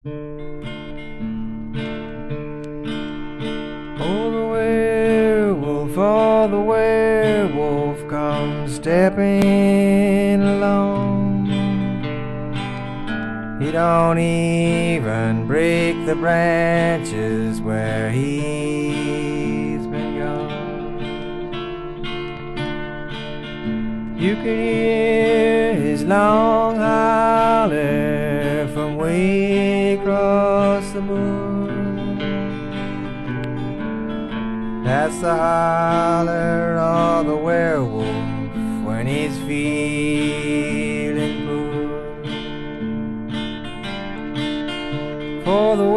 Oh, the werewolf comes stepping along. He don't even break the branches where he's been gone. You can hear his long holler from way across the moon. That's the holler of the werewolf when he's feeling blue. For the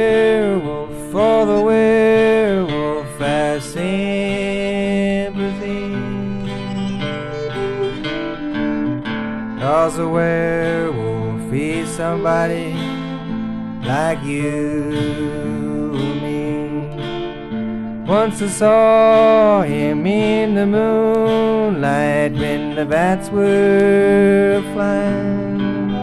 werewolf has sympathy. 'Cause the werewolf is somebody like you and me. Once I saw him in the moonlight when the bats were flying.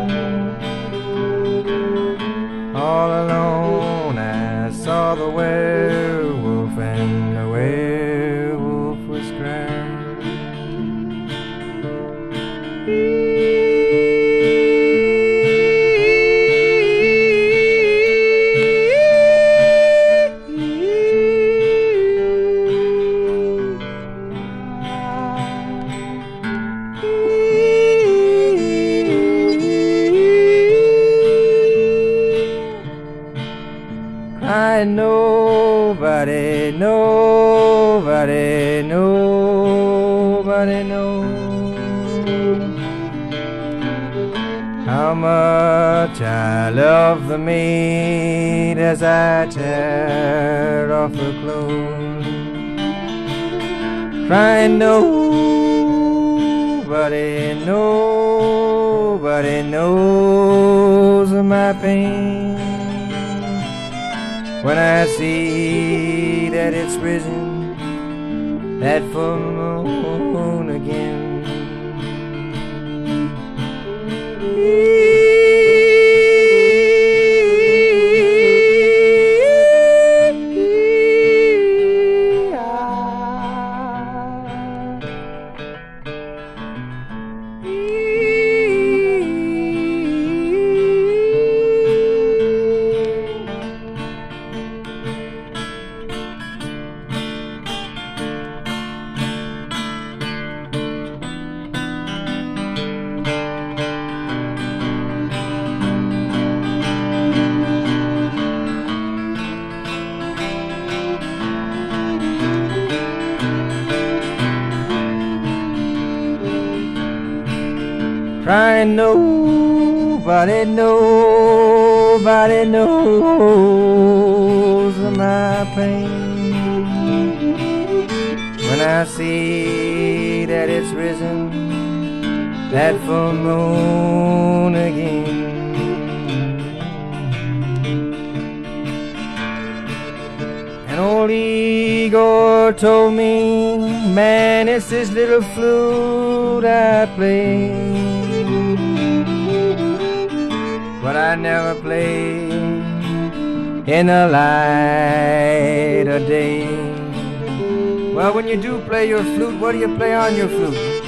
All alone I saw the werewolf, and the werewolf was crying. Crying, nobody knows how much I love the maid as I tear off her clothes. Crying, nobody knows of my pain. When I see that it's risen, that full moon again. Crying, nobody knows of my pain. When I see that it's risen, that full moon again. And old Igor told me, man, it's this little flute I play. But I never play in the light of day. Well, when you do play your flute, what do you play on your flute?